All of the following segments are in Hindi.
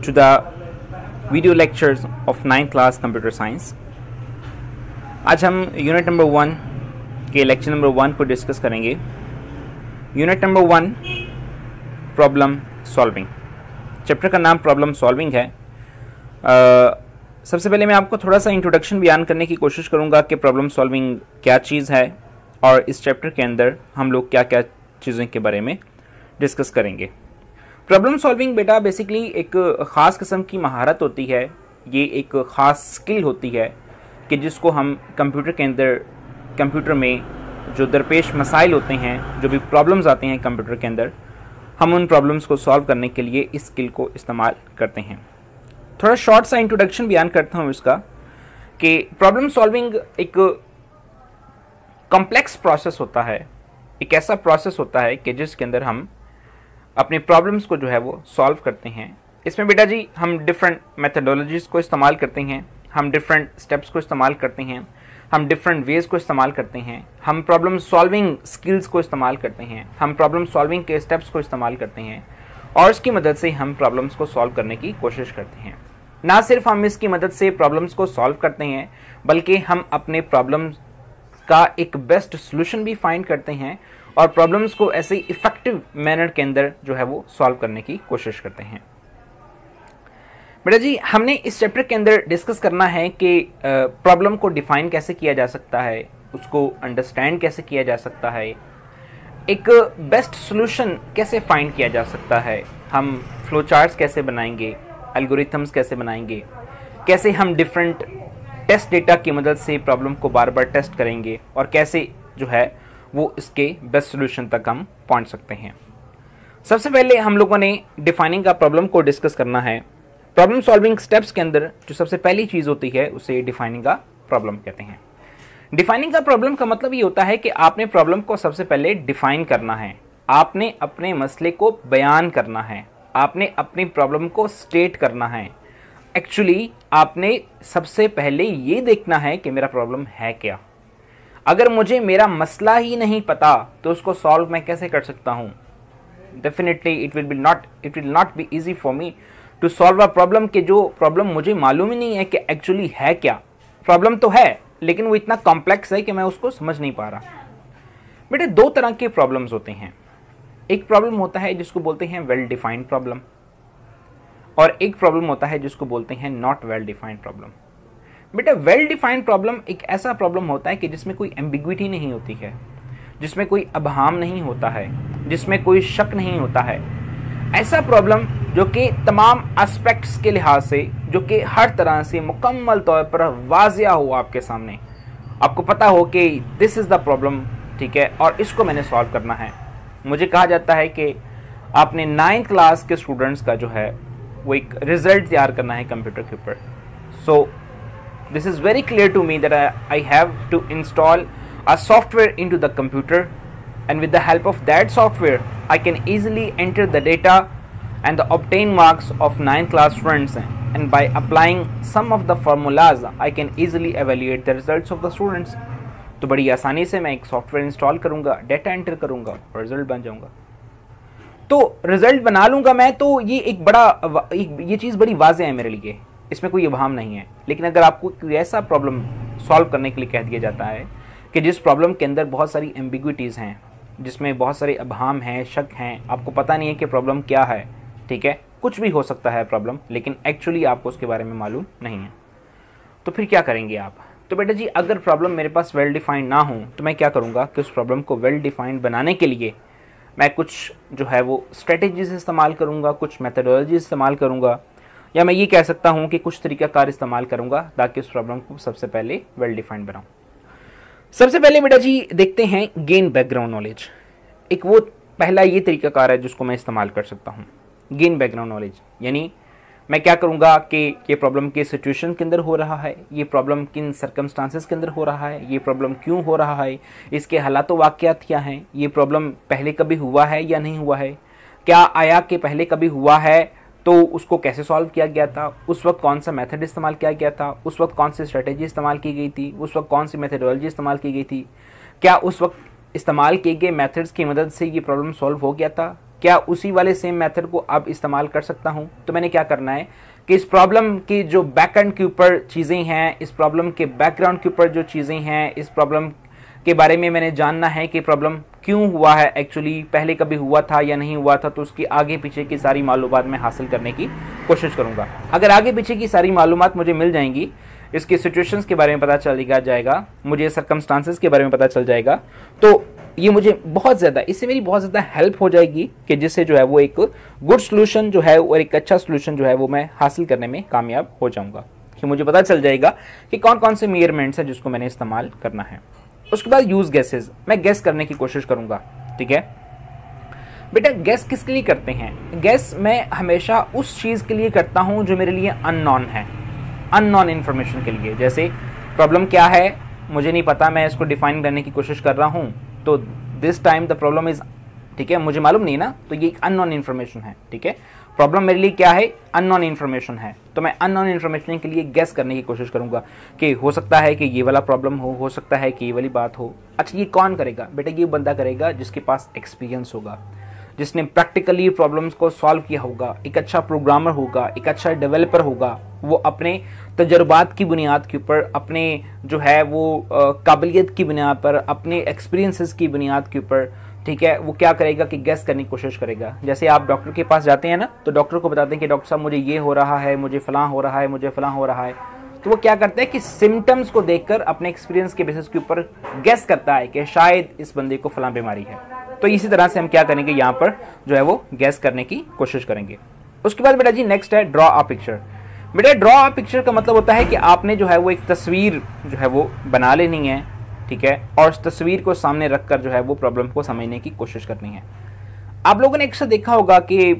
to the video lectures of 9th class computer science। आज हम यूनिट नंबर 1 के लेक्चर नंबर 1 को डिस्कस करेंगे। Unit number 1 problem solving. Chapter का नाम प्रॉब्लम सॉल्विंग है। सबसे पहले मैं आपको थोड़ा सा इंट्रोडक्शन बयान करने की कोशिश करूंगा कि प्रॉब्लम सॉल्विंग क्या चीज़ है और इस चैप्टर के अंदर हम लोग क्या क्या चीज़ों के बारे में डिस्कस करेंगे। प्रॉब्लम सॉल्विंग बेटा बेसिकली एक ख़ास किस्म की महारत होती है। ये एक ख़ास स्किल होती है कि जिसको हम कंप्यूटर के अंदर, कंप्यूटर में जो दरपेश मसाइल होते हैं, जो भी प्रॉब्लम्स आते हैं कंप्यूटर के अंदर, हम उन प्रॉब्लम्स को सॉल्व करने के लिए इस स्किल को इस्तेमाल करते हैं। थोड़ा शॉर्ट सा इंट्रोडक्शन बयान करता हूँ इसका कि प्रॉब्लम सॉल्विंग एक कॉम्प्लेक्स प्रोसेस होता है। एक ऐसा प्रोसेस होता है कि जिसके अंदर हम अपने प्रॉब्लम्स को जो है वो सॉल्व करते हैं। इसमें बेटा जी हम डिफरेंट मेथडोलॉजीज़ को इस्तेमाल करते हैं, हम डिफरेंट स्टेप्स को इस्तेमाल करते हैं, हम डिफरेंट वेज को इस्तेमाल करते हैं, हम प्रॉब्लम सॉल्विंग स्किल्स को इस्तेमाल करते हैं, हम प्रॉब्लम सॉल्विंग के स्टेप्स को इस्तेमाल करते हैं और इसकी मदद से हम प्रॉब्लम्स को सॉल्व करने की कोशिश करते हैं। ना सिर्फ हम इसकी मदद से प्रॉब्लम्स को सॉल्व करते हैं बल्कि हम अपने प्रॉब्लम्स का एक बेस्ट सोल्यूशन भी फाइंड करते हैं और प्रॉब्लम्स को ऐसे इफेक्टिव मैनर के अंदर जो है वो सॉल्व करने की कोशिश करते हैं। बेटा जी हमने इस चैप्टर के अंदर डिस्कस करना है कि प्रॉब्लम को डिफाइन कैसे किया जा सकता है, उसको अंडरस्टैंड कैसे किया जा सकता है, एक बेस्ट सोल्यूशन कैसे फाइंड किया जा सकता है, हम फ्लो चार्ट्स कैसे बनाएंगे, एल्गोरिथम्स कैसे बनाएंगे, कैसे हम डिफरेंट टेस्ट डेटा की मदद से प्रॉब्लम को बार बार टेस्ट करेंगे और कैसे जो है वो इसके बेस्ट सोल्यूशन तक हम पहुंच सकते हैं। सबसे पहले हम लोगों ने डिफाइनिंग का प्रॉब्लम को डिस्कस करना है। प्रॉब्लम सॉल्विंग स्टेप्स के अंदर जो सबसे पहली चीज़ होती है उसे डिफाइनिंग का प्रॉब्लम कहते हैं। डिफाइनिंग का प्रॉब्लम का मतलब ये होता है कि आपने प्रॉब्लम को सबसे पहले डिफाइन करना है, आपने अपने मसले को बयान करना है, आपने अपनी प्रॉब्लम को स्टेट करना है। एक्चुअली आपने सबसे पहले ये देखना है कि मेरा प्रॉब्लम है क्या। अगर मुझे मेरा मसला ही नहीं पता तो उसको सॉल्व मैं कैसे कर सकता हूँ? Definitely it will not be easy for me to solve a problem कि जो प्रॉब्लम मुझे मालूम ही नहीं है कि एक्चुअली है क्या। प्रॉब्लम तो है लेकिन वो इतना कॉम्प्लेक्स है कि मैं उसको समझ नहीं पा रहा। बेटे दो तरह के प्रॉब्लम्स होते हैं। एक प्रॉब्लम होता है जिसको बोलते हैं वेल डिफाइंड प्रॉब्लम और एक प्रॉब्लम होता है जिसको बोलते हैं नॉट वेल डिफाइंड प्रॉब्लम। बेटा वेल डिफाइंड प्रॉब्लम एक ऐसा प्रॉब्लम होता है कि जिसमें कोई एम्बिग्विटी नहीं होती है, जिसमें कोई अबहाम नहीं होता है, जिसमें कोई शक नहीं होता है। ऐसा प्रॉब्लम जो कि तमाम एस्पेक्ट्स के लिहाज से, जो कि हर तरह से मुकम्मल तौर पर वाज़िया हो आपके सामने, आपको पता हो कि दिस इज़ द प्रॉब्लम, ठीक है, और इसको मैंने सॉल्व करना है। मुझे कहा जाता है कि आपने 9th क्लास के स्टूडेंट्स का जो है वो एक रिजल्ट तैयार करना है कंप्यूटर के ऊपर। सो this is very clear to me that I have to install a software into the computer, and with the help of that software I can easily enter the data and the obtain marks of 9th class students, and by applying some of the formulas I can easily evaluate the results of the students। तो बड़ी आसानी से मैं एक सॉफ्टवेयर इंस्टॉल करूँगा, डेटा एंटर करूँगा और रिजल्ट बन जाऊँगा। तो रिजल्ट बना लूँगा मैं, तो ये एक बड़ा ये चीज़ बड़ी वाज़ेह है मेरे लिए, इसमें कोई अभाम नहीं है। लेकिन अगर आपको कोई ऐसा प्रॉब्लम सॉल्व करने के लिए कह दिया जाता है कि जिस प्रॉब्लम के अंदर बहुत सारी एम्बिग्विटीज़ हैं, जिसमें बहुत सारे अभाम हैं, शक हैं, आपको पता नहीं है कि प्रॉब्लम क्या है, ठीक है, कुछ भी हो सकता है प्रॉब्लम, लेकिन एक्चुअली आपको उसके बारे में मालूम नहीं है, तो फिर क्या करेंगे आप? तो बेटा जी अगर प्रॉब्लम मेरे पास वेल डिफाइंड ना हो तो मैं क्या करूँगा कि उस प्रॉब्लम को वेल डिफाइंड बनाने के लिए मैं कुछ जो है वो स्ट्रेटेजीज इस्तेमाल करूँगा, कुछ मेथडोलॉजी इस्तेमाल करूँगा, या मैं ये कह सकता हूँ कि कुछ तरीक़ाकार इस्तेमाल करूँगा ताकि उस प्रॉब्लम को सबसे पहले वेल डिफाइंड बनाऊँ। सबसे पहले बेटा जी देखते हैं गेन बैकग्राउंड नॉलेज। एक वो पहला ये तरीक़ाकार है जिसको मैं इस्तेमाल कर सकता हूँ, गेन बैकग्राउंड नॉलेज। यानी मैं क्या करूँगा कि ये प्रॉब्लम किस सिचुएशन के अंदर हो रहा है, ये प्रॉब्लम किन सर्कमस्टांसेस के अंदर हो रहा है, ये प्रॉब्लम क्यों हो रहा है, इसके हालात वाक़यात क्या हैं, ये प्रॉब्लम पहले कभी हुआ है या नहीं हुआ है, क्या आया कि पहले कभी हुआ है तो उसको कैसे सॉल्व किया गया था, उस वक्त कौन सा मेथड इस्तेमाल किया गया था, उस वक्त कौन सी स्ट्रेटेजी इस्तेमाल की गई थी, उस वक्त कौन सी मेथडोलॉजी इस्तेमाल की गई थी, क्या उस वक्त इस्तेमाल किए गए मेथड्स की मदद से ये प्रॉब्लम सॉल्व हो गया था क्या उसी वाले सेम मेथड को अब इस्तेमाल कर सकता हूं? तो मैंने क्या करना है कि इस प्रॉब्लम की जो बैकएंड के ऊपर चीज़ें हैं, इस प्रॉब्लम के बैकग्राउंड के ऊपर जो चीज़ें हैं, इस प्रॉब्लम के बारे में मैंने जानना है कि प्रॉब्लम क्यों हुआ है, एक्चुअली पहले कभी हुआ था या नहीं हुआ था, तो उसकी आगे पीछे की सारी मालूमात मैं हासिल करने की कोशिश करूँगा। अगर आगे पीछे की सारी मालूमात मुझे मिल जाएंगी, इसकी सिचुएशंस के बारे में पता चल जाएगा, मुझे सर्कमस्टांसेस के बारे में पता चल जाएगा, तो ये मुझे बहुत ज़्यादा, इससे मेरी बहुत ज़्यादा हेल्प हो जाएगी कि जिससे जो है वो एक गुड सोल्यूशन जो है और एक अच्छा सोल्यूशन जो है वो मैं हासिल करने में कामयाब हो जाऊंगा, कि मुझे पता चल जाएगा कि कौन कौन से मेजरमेंट्स हैं जिसको मैंने इस्तेमाल करना है। उसके बाद यूज़ गेसेस, मैं गेस करने की कोशिश करूँगा। ठीक है बेटा, गेस किसके लिए करते हैं? गेस मैं हमेशा उस चीज़ के लिए करता हूँ जो मेरे लिए अननोन है, अननोन इन्फॉर्मेशन के लिए। जैसे प्रॉब्लम क्या है मुझे नहीं पता, मैं इसको डिफाइन करने की कोशिश कर रहा हूँ, तो this time the problem is, ठीक है, मुझे मालूम नहीं ना, तो ये एक अननोन इन्फॉर्मेशन है। ठीक है, प्रॉब्लम मेरे लिए क्या है? अननोन इन्फॉर्मेशन है, तो मैं अननोन इन्फॉर्मेशन के लिए गेस करने की कोशिश करूंगा कि हो सकता है कि ये वाला प्रॉब्लम हो सकता है कि ये वाली बात हो। अच्छा, ये कौन करेगा बेटा? ये बंदा करेगा जिसके पास एक्सपीरियंस होगा, जिसने प्रैक्टिकली प्रॉब्लम्स को सॉल्व किया होगा, एक अच्छा प्रोग्रामर होगा, एक अच्छा डेवलपर होगा। वो अपने तजुर्बात की बुनियाद के ऊपर, अपने जो है वो काबिलियत की बुनियाद पर, अपने एक्सपीरियंसेस की बुनियाद के ऊपर, ठीक है, वो क्या करेगा कि गेस करने की कोशिश करेगा। जैसे आप डॉक्टर के पास जाते हैं ना, तो डॉक्टर को बताते हैं कि डॉक्टर साहब मुझे ये हो रहा है, मुझे फलां हो रहा है, मुझे फलां हो रहा है, तो वो क्या करता है कि सिम्टम्स को देखकर अपने एक्सपीरियंस के बेसिस के ऊपर गेस करता है कि शायद इस बंदे को फलां बीमारी है। तो इसी तरह से हम क्या करेंगे, यहाँ पर जो है वो गेस करने की कोशिश करेंगे। उसके बाद बेटा जी नेक्स्ट है ड्रॉ अ पिक्चर। बेटा ड्रॉ अ पिक्चर का मतलब होता है कि आपने जो है वो एक तस्वीर जो है वो बना लेनी है, ठीक है, और उस तस्वीर को सामने रखकर जो है वो प्रॉब्लम को समझने की कोशिश करनी है। आप लोगों ने अक्सर देखा होगा कि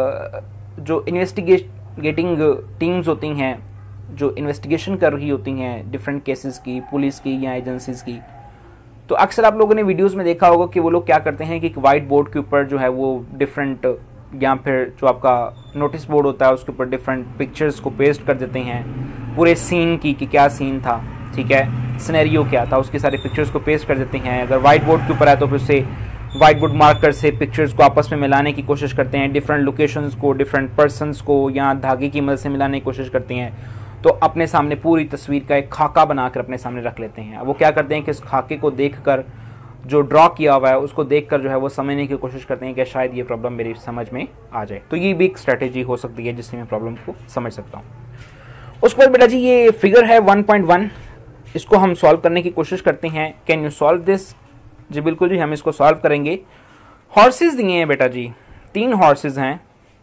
जो इन्वेस्टिगेटिंग टीम्स होती हैं, जो इन्वेस्टिगेशन कर रही होती हैं डिफरेंट केसेस की, पुलिस की या एजेंसीज की, तो अक्सर आप लोगों ने वीडियोस में देखा होगा कि वो लोग क्या करते हैं कि एक वाइट बोर्ड के ऊपर जो है वो डिफरेंट, या फिर जो आपका नोटिस बोर्ड होता है उसके ऊपर डिफरेंट पिक्चर्स को पेस्ट कर देते हैं, पूरे सीन की कि क्या सीन था, ठीक है, सिनेरियो क्या था, उसके सारे पिक्चर्स को पेस्ट कर देते हैं। अगर वाइट बोर्ड के ऊपर है तो फिर उससे वाइट बोर्ड मार्कर से पिक्चर्स को आपस में मिलाने की कोशिश करते हैं, डिफरेंट लोकेशंस को, डिफरेंट पर्सनस को या धागे की मदद से मिलाने की कोशिश करते हैं। तो अपने सामने पूरी तस्वीर का एक खाका बनाकर अपने सामने रख लेते हैं। वो क्या करते हैं कि इस खाके को देखकर, जो ड्रॉ किया हुआ है उसको देखकर जो है वो समझने की कोशिश करते हैं कि शायद ये प्रॉब्लम मेरी समझ में आ जाए। तो ये भी एक स्ट्रेटेजी हो सकती है जिससे मैं प्रॉब्लम को समझ सकता हूँ। उसके बाद बेटा जी ये फिगर है 1.1, इसको हम सॉल्व करने की कोशिश करते हैं। Can you solve this? जी बिल्कुल जी, हम इसको सॉल्व करेंगे। हॉर्सेस दिए हैं बेटा जी, 3 हॉर्सेस हैं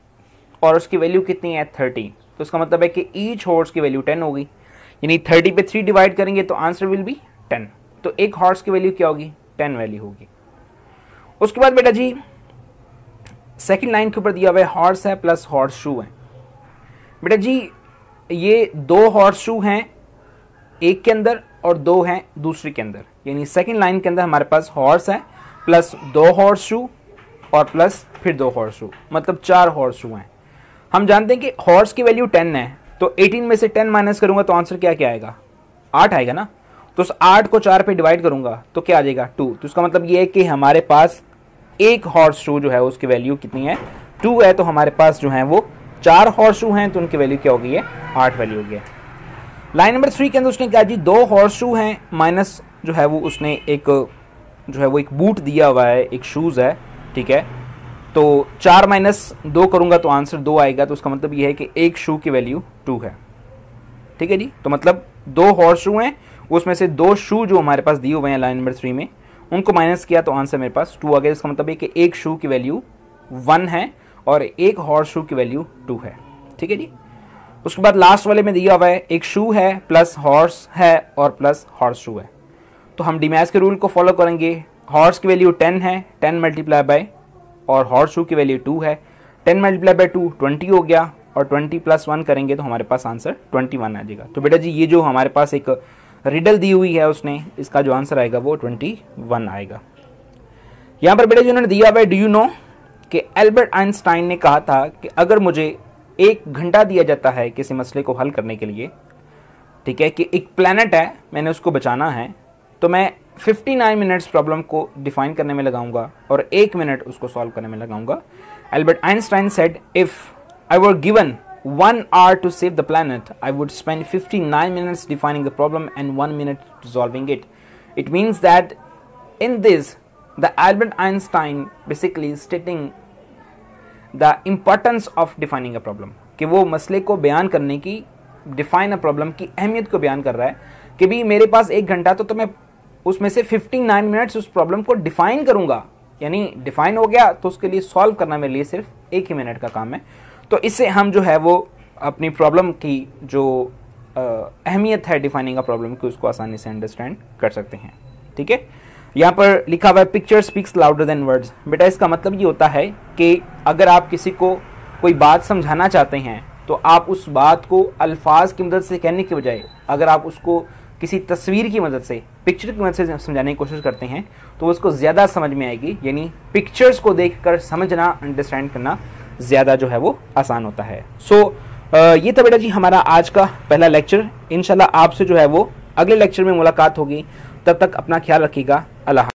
और उसकी वैल्यू कितनी है? 30। तो इसका मतलब है कि ईच हॉर्स की वैल्यू 10 होगी, यानी 30 पे 3 डिवाइड करेंगे तो आंसर विल बी 10। तो एक हॉर्स की वैल्यू क्या होगी? 10 वैल्यू होगी। उसके बाद बेटा जी सेकंड लाइन के ऊपर दिया हुआ है हॉर्स है प्लस हॉर्स शू है। बेटा जी ये 2 हॉर्स शू हैं एक के अंदर और 2 हैं दूसरे के अंदर, यानी सेकंड लाइन के अंदर हमारे पास हॉर्स है प्लस 2 हॉर्स शू और प्लस फिर 2 हॉर्स शू, मतलब 4 हॉर्स शू हैं। हम जानते हैं कि हॉर्स की वैल्यू 10 है, तो 18 में से 10 माइनस करूंगा तो आंसर क्या क्या आएगा? 8 आएगा ना। तो उस 8 को 4 पे डिवाइड करूंगा तो क्या आ जाएगा? 2। तो इसका मतलब ये है कि हमारे पास एक हॉर्स शू जो है उसकी वैल्यू कितनी है? 2 है। तो हमारे पास जो है वो 4 हॉर्स शू हैं, तो उनकी वैल्यू क्या होगी? 8 वैल्यू होगी। लाइन नंबर 3 के अंदर उसने कहा जी 2 हॉर्स शू हैं माइनस जो है वो उसने एक जो है वो एक बूट दिया हुआ है, एक शूज़ है, ठीक है। तो 4 माइनस 2 करूंगा तो आंसर 2 आएगा। तो उसका मतलब ये है कि एक शू की वैल्यू 2 है, ठीक है जी। तो मतलब 2 हॉर्स शू हैं, उसमें से 2 शू जो हमारे पास दिए हुए हैं लाइन नंबर 3 में, उनको माइनस किया तो आंसर मेरे पास 2 आ गया। इसका मतलब है कि एक शू की वैल्यू 1 है और एक हॉर्स शू की वैल्यू 2 है, ठीक है जी। उसके बाद लास्ट वाले में दिया हुआ है एक शू है प्लस हॉर्स है और प्लस हॉर्स शू है। तो हम डीमैच के रूल को फॉलो करेंगे। हॉर्स की वैल्यू 10 है, 10 मल्टीप्लाई बाय, और हॉर्स शू की वैल्यू 2 है, 10 मल्टीप्लाई बाय 2 20 हो गया, और 20 प्लस 1 करेंगे तो हमारे पास आंसर 21 आ जाएगा। तो बेटा जी ये जो हमारे पास एक रिडल दी हुई है उसने, इसका जो आंसर आएगा वो 21 आएगा। यहाँ पर बेटा जी उन्होंने दिया हुआ है, डू यू नो कि एल्बर्ट आइंस्टाइन ने कहा था कि अगर मुझे 1 घंटा दिया जाता है किसी मसले को हल करने के लिए, ठीक है, कि एक प्लैनेट है मैंने उसको बचाना है, तो मैं 59 मिनट्स प्रॉब्लम को डिफाइन करने में लगाऊंगा और 1 मिनट उसको सॉल्व करने में लगाऊंगा। Albert Einstein said, if I were given 1 hour to save the planet, I would spend 59 minutes defining the problem and 1 minute resolving it. It means that in this, the Albert Einstein basically stating the importance of defining a problem, कि वो मसले को बयान करने की, डिफाइन अ प्रॉब्लम की अहमियत को बयान कर रहा है कि भी मेरे पास 1 घंटा तो मैं उसमें से 59 मिनट्स उस प्रॉब्लम को डिफाइन करूंगा, यानी डिफाइन हो गया तो उसके लिए सॉल्व करना मेरे लिए सिर्फ 1 ही मिनट का काम है। तो इससे हम जो है वो अपनी प्रॉब्लम की जो अहमियत है डिफाइनिंग अ प्रॉब्लम की, उसको आसानी से अंडरस्टैंड कर सकते हैं। ठीक है, यहाँ पर लिखा हुआ है picture speaks louder than words. बेटा इसका मतलब ये होता है कि अगर आप किसी को कोई बात समझाना चाहते हैं तो आप उस बात को अल्फाज की मदद से कहने के बजाय अगर आप उसको किसी तस्वीर की मदद से, पिक्चर की मदद से समझाने की कोशिश करते हैं तो उसको ज़्यादा समझ में आएगी। यानी पिक्चर्स को देखकर समझना, अंडरस्टैंड करना ज़्यादा जो है वो आसान होता है। ये था बेटा जी हमारा आज का पहला लेक्चर। इंशाल्लाह आपसे जो है वो अगले लेक्चर में मुलाकात होगी। तब तक अपना ख्याल रखिएगा। अल्लाह।